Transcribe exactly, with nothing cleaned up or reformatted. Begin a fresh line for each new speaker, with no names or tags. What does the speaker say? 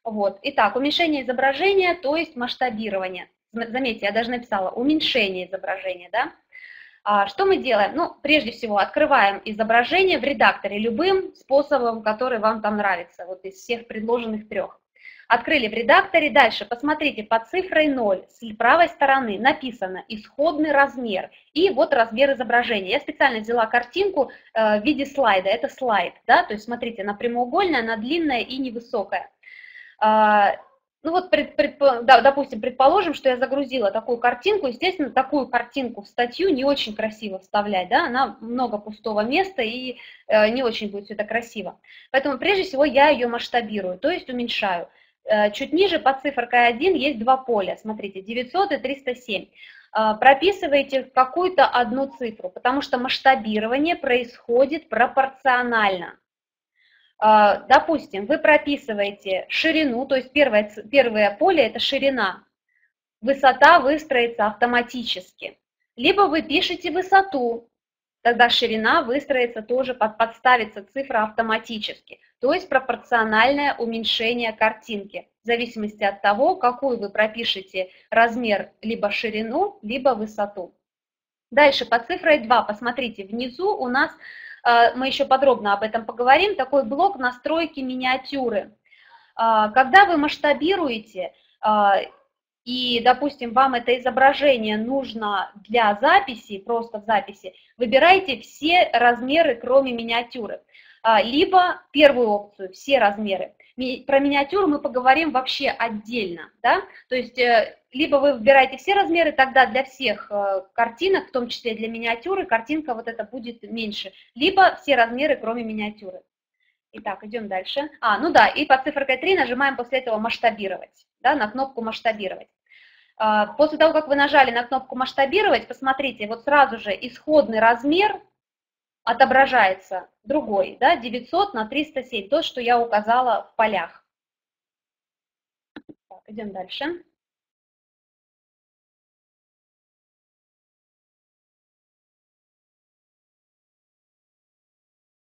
Вот. Итак, уменьшение изображения, то есть масштабирование. Заметьте, я даже написала уменьшение изображения, да? А, что мы делаем? Ну, прежде всего, открываем изображение в редакторе любым способом, который вам там нравится, вот из всех предложенных трех. Открыли в редакторе, дальше посмотрите, под цифрой ноль с правой стороны написано исходный размер и вот размер изображения. Я специально взяла картинку э, в виде слайда, это слайд, да, то есть смотрите, она прямоугольная, она длинная и невысокая. А, ну вот, пред, пред, да, допустим, предположим, что я загрузила такую картинку, естественно, такую картинку в статью не очень красиво вставлять, да, она много пустого места и э, не очень будет все это красиво. Поэтому прежде всего я ее масштабирую, то есть уменьшаю. Э, чуть ниже под цифрой один есть два поля, смотрите, девятьсот и триста семь. Э, прописываете какую-то одну цифру, потому что масштабирование происходит пропорционально. Допустим, вы прописываете ширину, то есть первое, первое поле – это ширина. Высота выстроится автоматически. Либо вы пишете высоту, тогда ширина выстроится тоже, подставится цифра автоматически. То есть пропорциональное уменьшение картинки, в зависимости от того, какую вы пропишете размер, либо ширину, либо высоту. Дальше под цифрой два, посмотрите, внизу у нас, мы еще подробно об этом поговорим, такой блок настройки миниатюры. Когда вы масштабируете, и, допустим, вам это изображение нужно для записи, просто в записи, выбирайте все размеры, кроме миниатюры. Либо первую опцию, все размеры. Про миниатюру мы поговорим вообще отдельно, да? То есть либо вы выбираете все размеры, тогда для всех картинок, в том числе для миниатюры, картинка вот эта будет меньше, либо все размеры, кроме миниатюры. Итак, идем дальше. А, ну да, и под цифрой три нажимаем после этого масштабировать, да, на кнопку масштабировать. После того, как вы нажали на кнопку масштабировать, посмотрите, вот сразу же исходный размер отображается другой, да, девятьсот на триста семь, то, что я указала в полях. Так, идем дальше.